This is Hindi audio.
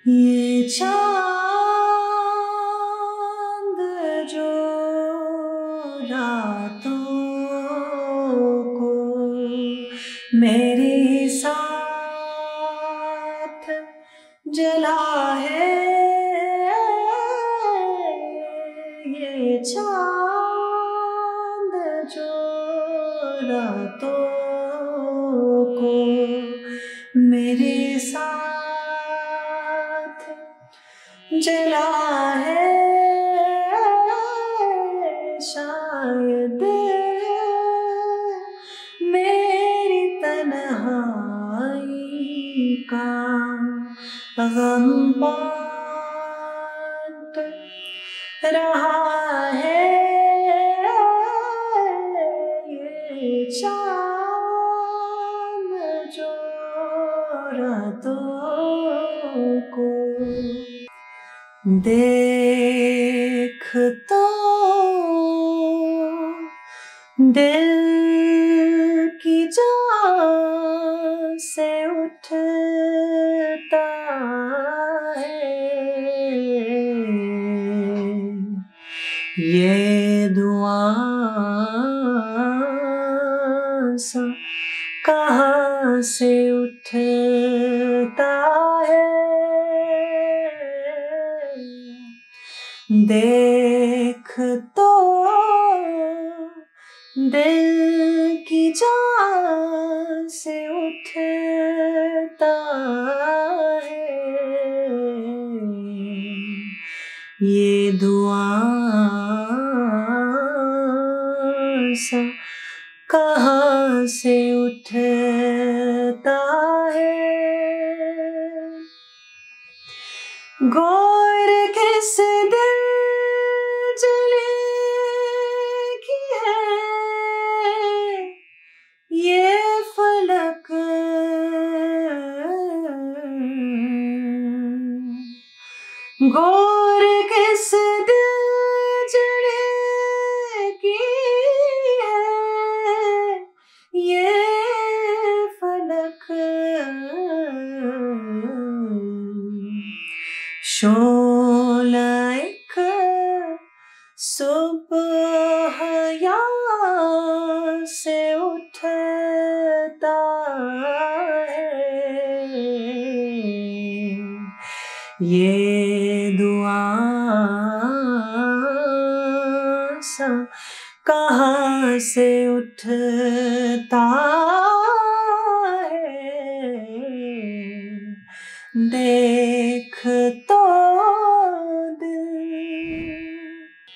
ये चांद जो रातों को मेरे साथ जला है, ये चांद जो रातों को मेरे साथ जला है, शायद मेरी तन्हाई का गम बांट रहा है, ये चांद जो रातों को देख तो दिल की जान से उठता है, ये दुआ सा कहाँ से उठता है, देख तो दिल की जान से उठता है, ये दुआ सा कहाँ से उठता है। गौर किस दिल जलेगी है, ये फलक गौर किस दिल जलेगी है, ये फलक शोला एक सुबह से उठता है, ये दुआ सा कहाँ से उठता है, देख तो